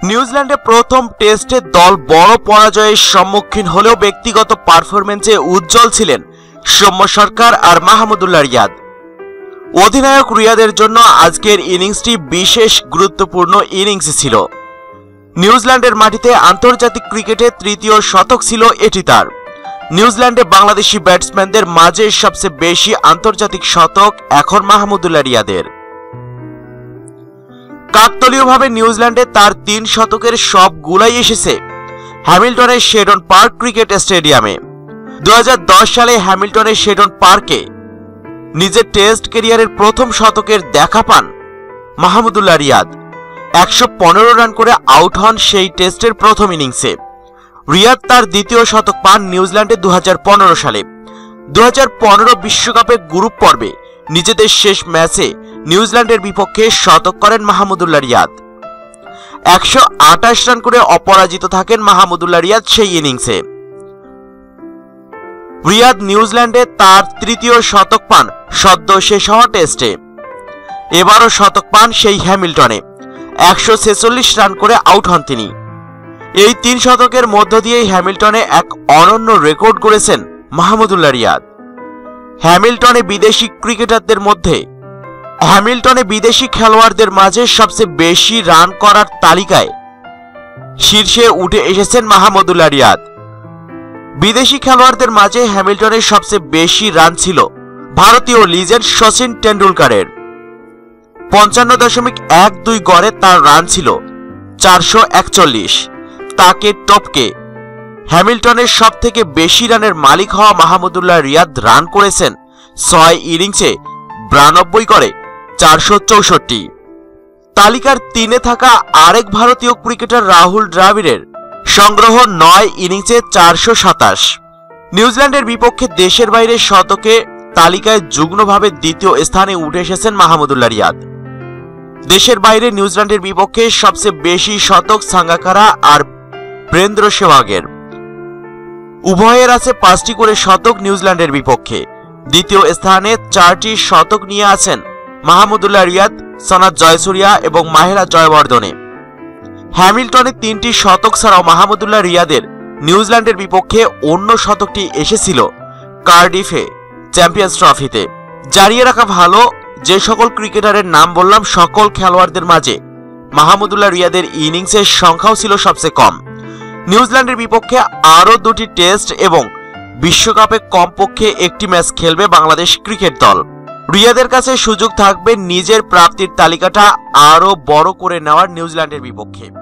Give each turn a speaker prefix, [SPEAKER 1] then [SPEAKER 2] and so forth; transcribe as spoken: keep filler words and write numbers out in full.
[SPEAKER 1] নিউজিল্যান্ডে প্রথম টেস্টে দল বড় পরাজয়ের সম্মুখীন হলেও ব্যক্তিগত পারফরম্যান্সে উজ্জ্বল ছিলেন সৌম্য সরকার আর মাহমুদুল্লাহ রিয়াদ। অধিনায়ক রিয়াদের জন্য আজকের ইনিংসটি বিশেষ গুরুত্বপূর্ণ ইনিংস ছিল। নিউজিল্যান্ডের মাটিতে আন্তর্জাতিক ক্রিকেটে তৃতীয় শতক ছিল এটি তার। নিউজিল্যান্ডে বাংলাদেশি ব্যাটসম্যানদের মাঝে সবচেয়ে বেশি আন্তর্জাতিক শতক এখন মাহমুদুল্লাহ রিয়াদের। কাকতালীয়ভাবে নিউজিল্যান্ডে তার তিন শতকের সবগুলাই এসেছে হ্যামিল্টনের শেডন পার্ক ক্রিকেট স্টেডিয়ামে। দু হাজার দশ সালে হ্যামিল্টনের শেডন পার্কে নিজের টেস্ট ক্যারিয়ারের প্রথম শতকের দেখা পান মাহমুদুল্লাহ রিয়াদ। একশো পনেরো রান করে আউট হন সেই টেস্টের প্রথম ইনিংসে। রিয়াদ তার দ্বিতীয় শতক পান নিউজিল্যান্ডে দু হাজার পনেরো সালে। দু হাজার পনেরো বিশ্বকাপে গ্রুপ পর্বে নিজেদের শেষ ম্যাচে নিউজিল্যান্ডের বিপক্ষে শতক করেন মাহমুদুল্লাহ রিয়াদ। একশো আটাশ রান করে অপরাজিত থাকেন মাহমুদুল্লাহ রিয়াদ সেই ইনিংসে। রিয়াদ নিউজিল্যান্ডে তার তৃতীয় শতক পান সদ্য শেষ হওয়া টেস্টে। এবারও শতক পান সেই হ্যামিল্টনে। একশো ছেচল্লিশ রান করে আউট হন তিনি। এই তিন শতকের মধ্য দিয়েই হ্যামিল্টনে এক অনন্য রেকর্ড গড়েছেন মাহমুদুল্লাহ রিয়াদ। হ্যামিল্টনে বিদেশি ক্রিকেটারদের মধ্যে হ্যামিল্টনে বিদেশি খেলোয়াড়দের মাঝে সবচেয়ে বেশি রান করার তালিকায় শীর্ষে উঠে এসেছেন মাহমুদুল্লাহ রিয়াদ। বিদেশি খেলোয়াড়দের মাঝে হ্যামিল্টনের সবচেয়ে বেশি রান ছিল ভারতীয় লিজেন্ড সচিন টেন্ডুলকারের। পঞ্চান্ন দশমিক এক দুই গড়ে তার রান ছিল চারশো একচল্লিশ। তাকে টপকে হ্যামিল্টনের সব থেকে বেশি রানের মালিক হওয়া মাহমুদুল্লাহ রিয়াদ রান করেছেন ছয় ইনিংসে বিরানব্বই করে চারশো চৌষট্টি। তালিকার তিনে থাকা আরেক ভারতীয় ক্রিকেটার রাহুল দ্রাবিড়ের সংগ্রহ নয় ইনিংসে চারশো সাতাশ। নিউজিল্যান্ডের বিপক্ষে দেশের বাইরে শতকে তালিকায় যুগ্মভাবে দ্বিতীয় স্থানে উঠে এসেছেন মাহমুদুল্লাহ রিয়াদ। দেশের বাইরে নিউজিল্যান্ডের বিপক্ষে সবচেয়ে বেশি শতক সাঙ্গাকারা আর বীরেন্দ্র সেহওয়াগের। উভয়ের আছে পাঁচটি করে শতক নিউজিল্যান্ডের বিপক্ষে। দ্বিতীয় স্থানে চারটি শতক নিয়ে আছেন মাহমুদুল্লাহ রিয়াদ, সনাত জয়সূরিয়া এবং মাহেরা জয়বর্ধনে। হ্যামিল্টনে তিনটি শতক ছাড়াও মাহমুদুল্লাহ রিয়াদের নিউজিল্যান্ডের বিপক্ষে অন্য শতকটি এসেছিল কার্ডিফে চ্যাম্পিয়ন্স ট্রফিতে। জানিয়ে রাখা ভালো, যে সকল ক্রিকেটারের নাম বললাম সকল খেলোয়াড়দের মাঝে মাহমুদুল্লাহ রিয়াদের ইনিংসের সংখ্যাও ছিল সবচেয়ে কম। নিউজিল্যান্ডের বিপক্ষে আরও দুটি টেস্ট এবং বিশ্বকাপে কমপক্ষে একটি ম্যাচ খেলবে বাংলাদেশ ক্রিকেট দল। রিয়াদের কাছে সুযোগ থাকবে নিজের প্রাপ্তির তালিকাটা আরও বড় করে নেওয়ার নিউজিল্যান্ডের বিপক্ষে।